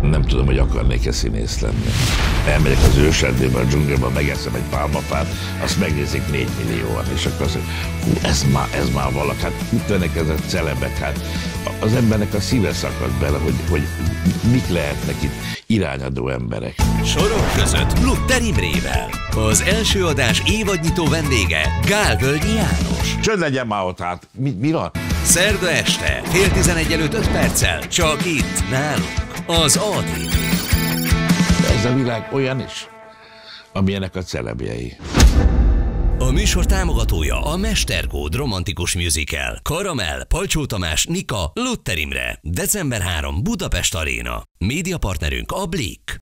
Nem tudom, hogy akarnék-e színész lenni. Elmegyek az őserdőbe, a dzsungelbe, megeszem egy pálmafát, azt megnézik 4 millióan, és akkor azt mondja, hú, ez már valaki, hát itt vannak ezek celebek, hát az embernek a szíve szakad bele, hogy mik lehetnek itt irányadó emberek. Sorok között Lutter Imrével. Az első adás évadnyitó vendége Gálvölgyi János. Csönd legyen már ott, hát mi van? Szerda este, 10:11 előtt 5 perccel, csak itt, nálunk, az ATV. Ez a világ olyan is, amilyenek a celebjei. A műsor támogatója a Mesterkód romantikus musical. Karamell, Palcsó Tamás, Nika, Lutter Imre. December 3, Budapest Aréna. Médiapartnerünk a Blick.